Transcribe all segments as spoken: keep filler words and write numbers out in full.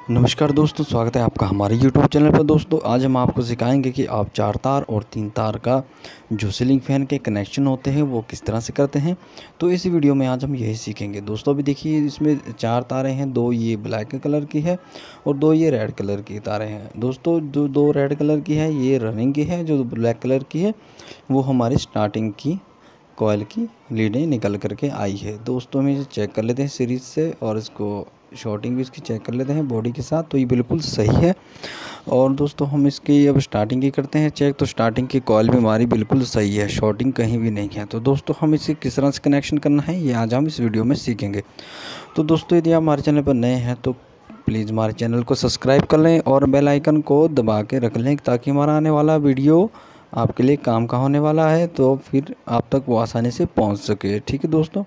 नमस्कार दोस्तों, स्वागत है आपका हमारे यूट्यूब चैनल पर। दोस्तों आज हम आपको सिखाएंगे कि आप चार तार और तीन तार का जो सीलिंग फ़ैन के कनेक्शन होते हैं वो किस तरह से करते हैं। तो इस वीडियो में आज हम यही सीखेंगे। दोस्तों अभी देखिए, इसमें चार तारें हैं, दो ये ब्लैक कलर की है और दो ये रेड कलर की तारें हैं। दोस्तों जो दो रेड कलर की है ये रनिंग की है, जो ब्लैक कलर की है वो हमारी स्टार्टिंग की कॉइल की लीडें निकल करके आई है। दोस्तों हम इसे चेक कर लेते हैं सीरीज से और इसको शॉर्टिंग भी इसकी चेक कर लेते हैं बॉडी के साथ, तो ये बिल्कुल सही है। और दोस्तों हम इसकी अब स्टार्टिंग की करते हैं चेक, तो स्टार्टिंग की कॉइल भी हमारी बिल्कुल सही है, शॉर्टिंग कहीं भी नहीं है। तो दोस्तों हम इसे किस तरह से कनेक्शन करना है ये आज हम इस वीडियो में सीखेंगे। तो दोस्तों यदि आप हमारे चैनल पर नए हैं तो प्लीज़ हमारे चैनल को सब्सक्राइब कर लें और बेल आइकन को दबा के रख लें, ताकि हमारा आने वाला वीडियो आपके लिए काम का होने वाला है, तो फिर आप तक वो आसानी से पहुंच सके। ठीक है दोस्तों।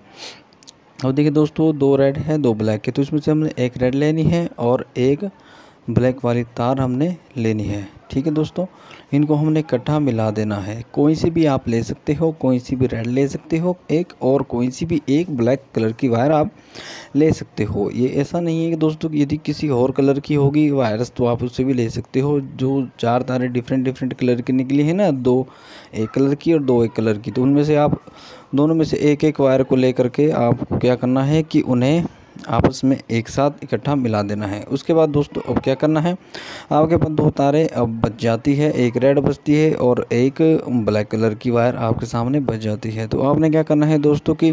और देखिए दोस्तों, दो रेड है दो ब्लैक है, तो इसमें से हमने एक रेड लेनी है और एक ब्लैक वाली तार हमने लेनी है। ठीक है दोस्तों, इनको हमने इकट्ठा मिला देना है। कोई सी भी आप ले सकते हो, कोई सी भी रेड ले सकते हो एक, और कोई सी भी एक ब्लैक कलर की वायर आप ले सकते हो। ये ऐसा नहीं है कि दोस्तों यदि किसी और कलर की होगी वायर्स तो आप उससे भी ले सकते हो। जो चार तारें डिफरेंट डिफरेंट कलर की निकली है ना, दो एक कलर की और दो एक कलर की, तो उनमें से आप दोनों में से एक एक वायर को लेकर के आपको क्या करना है कि उन्हें आपस में एक साथ इकट्ठा मिला देना है। उसके बाद दोस्तों अब क्या करना है, आपके पास दो तारें अब बच जाती है, एक रेड बचती है और एक ब्लैक कलर की वायर आपके सामने बच जाती है। तो आपने क्या करना है दोस्तों कि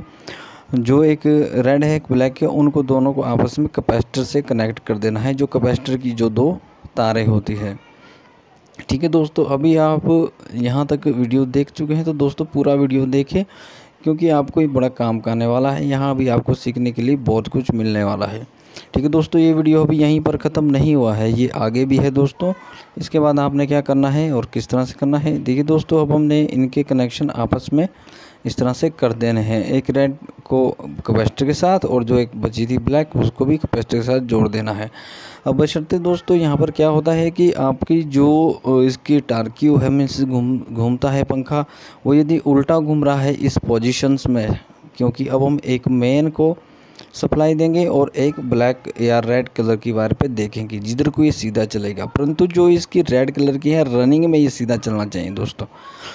जो एक रेड है एक ब्लैक है, उनको दोनों को आपस में कैपेसिटर से कनेक्ट कर देना है, जो कैपेसिटर की जो दो तारें होती है। ठीक है दोस्तों, अभी आप यहाँ तक वीडियो देख चुके हैं तो दोस्तों पूरा वीडियो देखें, क्योंकि आपको ये बड़ा काम का आने वाला है। यहाँ भी आपको सीखने के लिए बहुत कुछ मिलने वाला है। ठीक है दोस्तों, ये वीडियो अभी यहीं पर ख़त्म नहीं हुआ है, ये आगे भी है दोस्तों। इसके बाद आपने क्या करना है और किस तरह से करना है, देखिए दोस्तों अब हमने इनके कनेक्शन आपस में इस तरह से कर देने हैं। एक रेड को कैपेसिटर के साथ और जो एक बची थी ब्लैक उसको भी कैपेसिटर के साथ जोड़ देना है। अब बशर्ते दोस्तों यहाँ पर क्या होता है कि आपकी जो इसकी टार्क्यू है, मीन्स घूम घूमता है पंखा, वो यदि उल्टा घूम रहा है इस पोजीशंस में, क्योंकि अब हम एक मेन को सप्लाई देंगे और एक ब्लैक या रेड कलर की वायर पे देखेंगे जिधर को ये सीधा चलेगा, परंतु जो इसकी रेड कलर की है रनिंग में ये सीधा चलना चाहिए। दोस्तों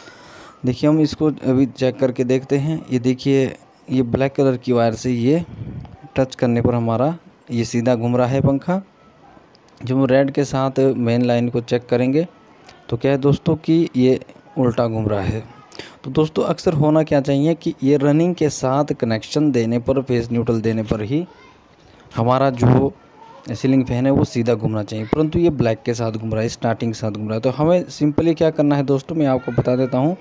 देखिए हम इसको अभी चेक करके देखते हैं। ये देखिए ये ब्लैक कलर की वायर से ये टच करने पर हमारा ये सीधा घूम रहा है पंखा। जब हम रेड के साथ मेन लाइन को चेक करेंगे तो क्या है दोस्तों कि ये उल्टा घूम रहा है। तो दोस्तों अक्सर होना क्या चाहिए कि ये रनिंग के साथ कनेक्शन देने पर, फेस न्यूट्रल देने पर ही हमारा जो सीलिंग फैन है वो सीधा घूमना चाहिए, परंतु ये ब्लैक के साथ घूम रहा है, स्टार्टिंग के साथ घूम रहा है। तो हमें सिंपली क्या करना है दोस्तों, मैं आपको बता देता हूँ।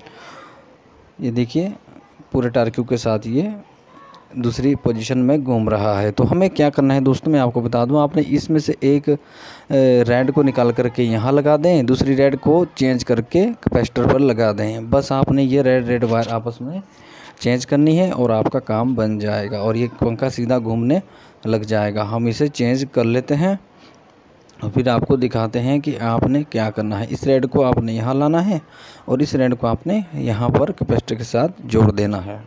ये देखिए पूरे टार्क्यू के साथ ये दूसरी पोजीशन में घूम रहा है। तो हमें क्या करना है दोस्तों, मैं आपको बता दूं, आपने इसमें से एक रेड को निकाल करके यहाँ लगा दें, दूसरी रेड को चेंज करके कैपेसिटर पर लगा दें। बस आपने ये रेड रेड वायर आपस में चेंज करनी है और आपका काम बन जाएगा और ये पंखा सीधा घूमने लग जाएगा। हम इसे चेंज कर लेते हैं और फिर आपको दिखाते हैं कि आपने क्या करना है। इस रेड को आपने यहाँ लाना है और इस रेड को आपने यहाँ पर कैपेसिटर के साथ जोड़ देना है।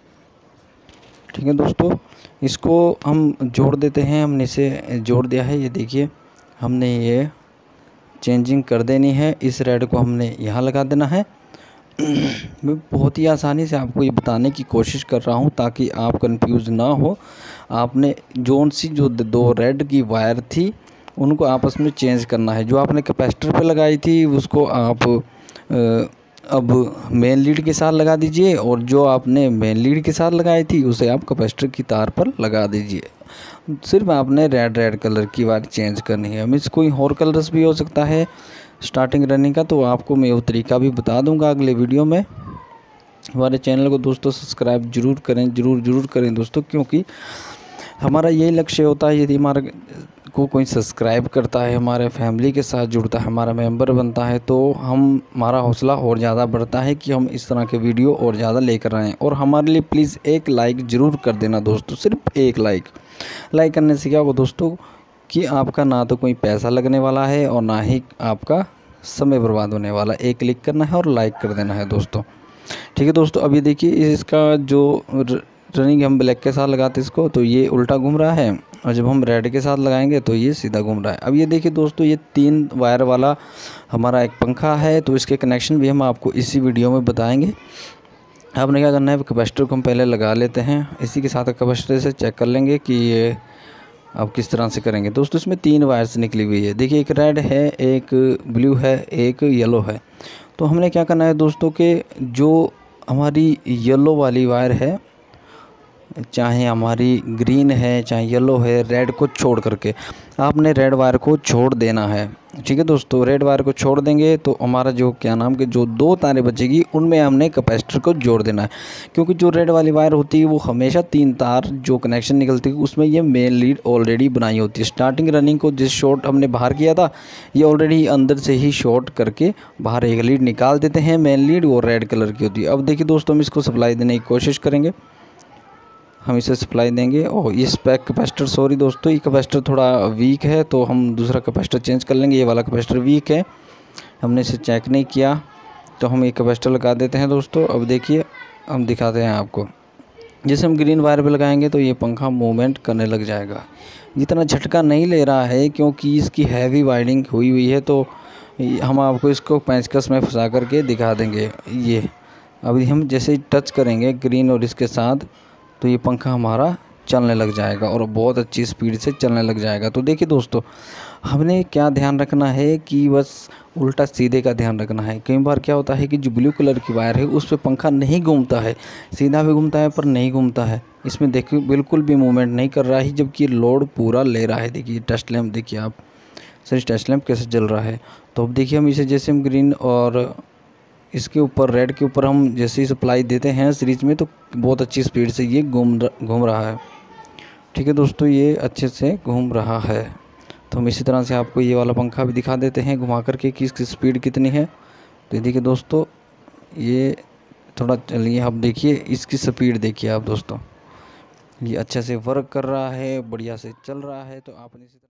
ठीक है दोस्तों, इसको हम जोड़ देते हैं। हमने इसे जोड़ दिया है, ये देखिए हमने ये चेंजिंग कर देनी है। इस रेड को हमने यहाँ लगा देना है। मैं बहुत ही आसानी से आपको ये बताने की कोशिश कर रहा हूँ ताकि आप कंफ्यूज ना हो। आपने जोन सी जो दो रेड की वायर थी उनको आपस में चेंज करना है। जो आपने कैपेसिटर पे लगाई थी उसको आप अब मेन लीड के साथ लगा दीजिए और जो आपने मेन लीड के साथ लगाई थी उसे आप कैपेसिटर की तार पर लगा दीजिए। सिर्फ आपने रेड रेड कलर की वायर चेंज करनी है। मीन्स कोई और कलर्स भी हो सकता है स्टार्टिंग रनिंग का, तो आपको मैं वो तरीका भी बता दूंगा अगले वीडियो में। हमारे चैनल को दोस्तों सब्सक्राइब जरूर करें, ज़रूर ज़रूर करें दोस्तों, क्योंकि हमारा यही लक्ष्य होता है। यदि हमारा को कोई सब्सक्राइब करता है, हमारे फैमिली के साथ जुड़ता है, हमारा मेंबर बनता है, तो हम हमारा हौसला और ज़्यादा बढ़ता है कि हम इस तरह के वीडियो और ज़्यादा लेकर आएँ। और हमारे लिए प्लीज़ एक लाइक ज़रूर कर देना दोस्तों, सिर्फ एक लाइक। लाइक करने से क्या होगा दोस्तों कि आपका ना तो कोई पैसा लगने वाला है और ना ही आपका समय बर्बाद होने वाला। एक क्लिक करना है और लाइक कर देना है दोस्तों। ठीक है दोस्तों, अब ये देखिए इसका जो रनिंग हम ब्लैक के साथ लगाते इसको तो ये उल्टा घूम रहा है, और जब हम रेड के साथ लगाएंगे तो ये सीधा घूम रहा है। अब ये देखिए दोस्तों, ये तीन वायर वाला हमारा एक पंखा है, तो इसके कनेक्शन भी हम आपको इसी वीडियो में बताएंगे। आपने क्या करना है, कैपेसिटर को हम पहले लगा लेते हैं, इसी के साथ कैपेसिटर से चेक कर लेंगे कि ये अब किस तरह से करेंगे। दोस्तों इसमें तीन वायर्स निकली हुई है, देखिए एक रेड है, एक ब्लू है, एक येलो है। तो हमने क्या करना है दोस्तों कि जो हमारी येलो वाली वायर है, चाहे हमारी ग्रीन है चाहे येलो है, रेड को छोड़ करके आपने रेड वायर को छोड़ देना है। ठीक है दोस्तों, रेड वायर को छोड़ देंगे तो हमारा जो क्या नाम के जो दो तारें बचेगी उनमें हमने कैपेसिटर को जोड़ देना है, क्योंकि जो रेड वाली वायर होती है वो हमेशा तीन तार जो कनेक्शन निकलती है उसमें ये मेन लीड ऑलरेडी बनाई होती है। स्टार्टिंग रनिंग को जिस शॉर्ट हमने बाहर किया था, ये ऑलरेडी अंदर से ही शॉर्ट करके बाहर एक लीड निकाल देते हैं, मेन लीड वो रेड कलर की होती है। अब देखिए दोस्तों, हम इसको सप्लाई देने की कोशिश करेंगे, हम इसे सप्लाई देंगे। और इस पैक कैपेसिटर, सॉरी दोस्तों, ये कैपेसिटर थोड़ा वीक है तो हम दूसरा कैपेसिटर चेंज कर लेंगे। ये वाला कैपेसिटर वीक है, हमने इसे चेक नहीं किया, तो हम एक कैपेसिटर लगा देते हैं दोस्तों। अब देखिए हम दिखाते हैं आपको, जैसे हम ग्रीन वायर पे लगाएंगे तो ये पंखा मूवमेंट करने लग जाएगा। जितना झटका नहीं ले रहा है क्योंकि इसकी हैवी वायरिंग हुई हुई है, तो हम आपको इसको पेंचकस में फंसा करके दिखा देंगे। ये अभी हम जैसे ही टच करेंगे ग्रीन और इसके साथ, तो ये पंखा हमारा चलने लग जाएगा और बहुत अच्छी स्पीड से चलने लग जाएगा। तो देखिए दोस्तों, हमने क्या ध्यान रखना है कि बस उल्टा सीधे का ध्यान रखना है। कई बार क्या होता है कि जो ब्लू कलर की वायर है उस पर पंखा नहीं घूमता है, सीधा भी घूमता है पर नहीं घूमता है। इसमें देखिए बिल्कुल भी मूवमेंट नहीं कर रहा है, जबकि लोड पूरा ले रहा है। देखिए टेस्ट लैंप देखिए आप, सर टेस्ट लैंप कैसे जल रहा है। तो अब देखिए हम इसे जैसे हम ग्रीन और इसके ऊपर रेड के ऊपर हम जैसे ही सप्लाई देते हैं सीरीज में, तो बहुत अच्छी स्पीड से ये घूम घूम रहा है। ठीक है दोस्तों, ये अच्छे से घूम रहा है। तो हम इसी तरह से आपको ये वाला पंखा भी दिखा देते हैं घुमा करके कि इसकी स्पीड कितनी है। तो देखिए दोस्तों, ये थोड़ा चलिए आप देखिए इसकी स्पीड देखिए आप दोस्तों, ये अच्छे से वर्क कर रहा है, बढ़िया से चल रहा है। तो आपने